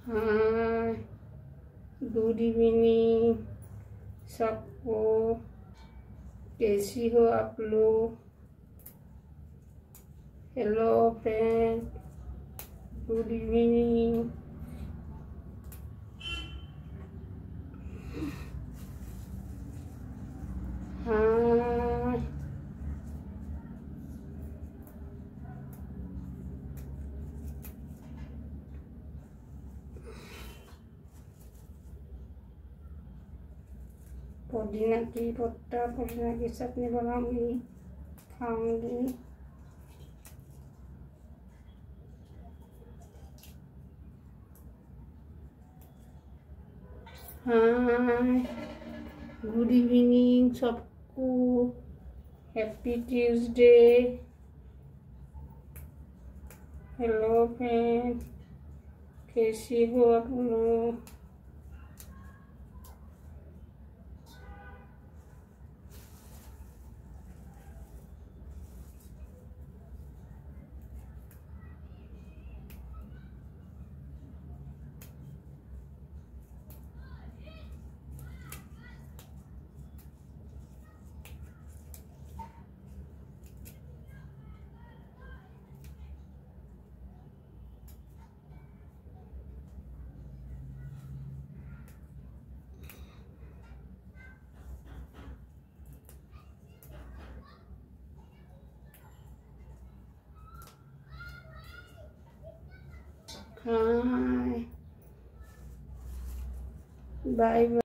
हाँ, good evening सबको। कैसी हो आप लोग? Hello friend, good evening. हाँ, पुदीना की पत्ता, पुदीना की चटनी बनाऊंगी, खाऊंगी। हाँ, गुड इवनिंग सबको। Happy Tuesday. हेलो फ्रेंड, कैसी हो आप लोग? हाँ, बाय बाय।